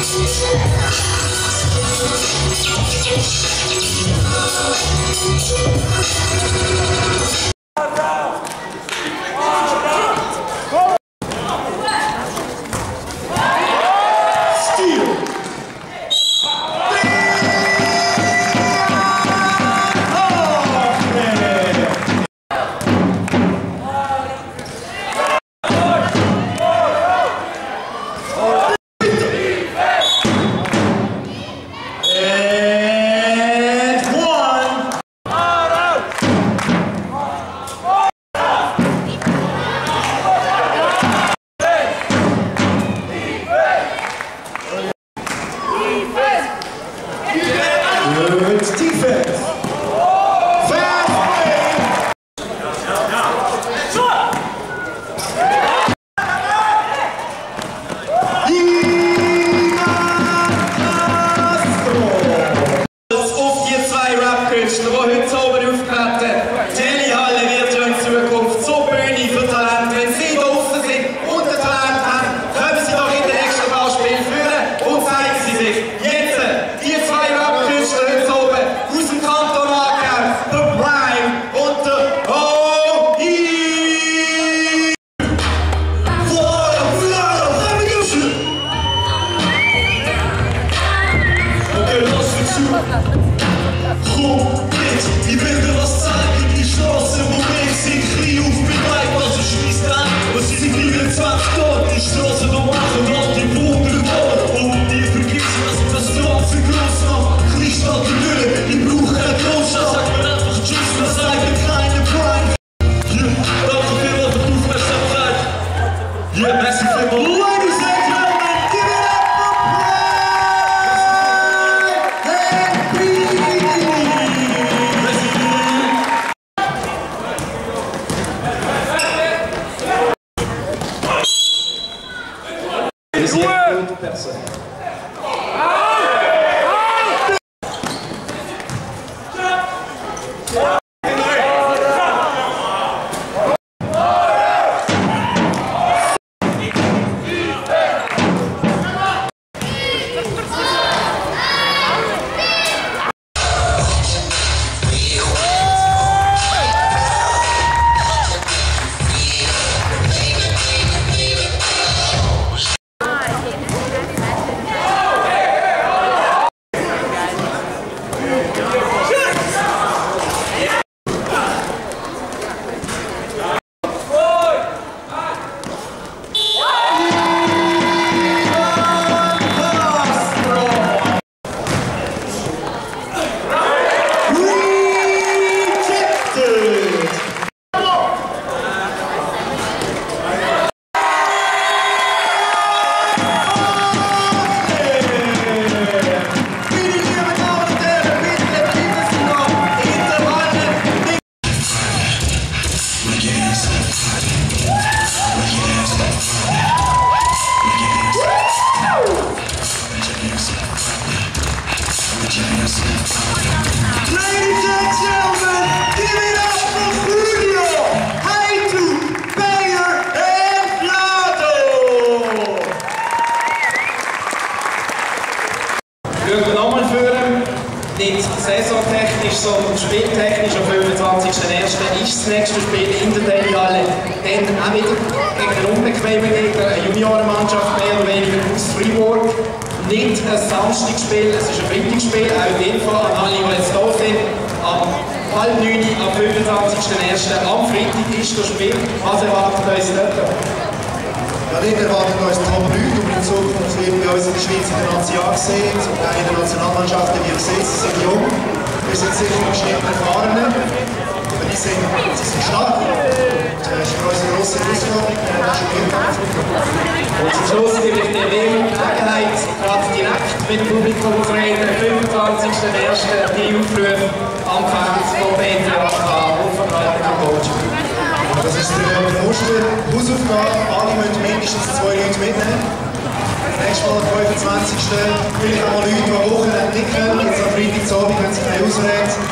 Nicht saisontechnisch, sondern spieltechnisch. Am 25.01. ist das nächste Spiel in der Deli-Halle. Dann auch wieder gegen einen unbequemen Gegner, eine Juniorenmannschaft mehr oder weniger aus Freiburg. Nicht ein Samstagsspiel, es ist ein Freitagsspiel, auch in dem Fall an alle, die jetzt da sind. Am 8:30 am 25.01. am Freitag ist das Spiel. Was erwartet uns dort? Ja, dort erwartet uns Top 9 und in Zukunft werden wir uns in der Schweiz in der Nazi gesehen, zum Teil in der Nationalmannschaft, wie ihr seht, sie sind jung, wir sind sicher im Schnitt erfahrene, aber sie sind stark. Und das ist für uns eine grosse Herausforderung, das Spielkampf. Und zum Schluss gebe ich dir die Gelegenheit, gerade direkt mit dem Publikum zu reden, am 25.01. die Aufrufe am Fans von BTAK aufvertragen am Coach. Das ist der Muster, Hausaufgabe, alle müssen mindestens 2 Leute mitnehmen. Nächstes Mal am 25. Vielleicht auch mal Leute, die Wochenende nicht können, jetzt am Freitagabend können sie sich ausreden.